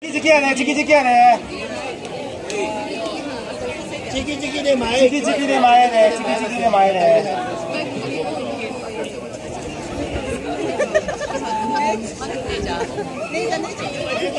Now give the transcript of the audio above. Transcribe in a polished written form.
チキやね、チキチキやね。 チキチキで前。 チキチキで前ね、チキチキで前ね。 姉ちゃん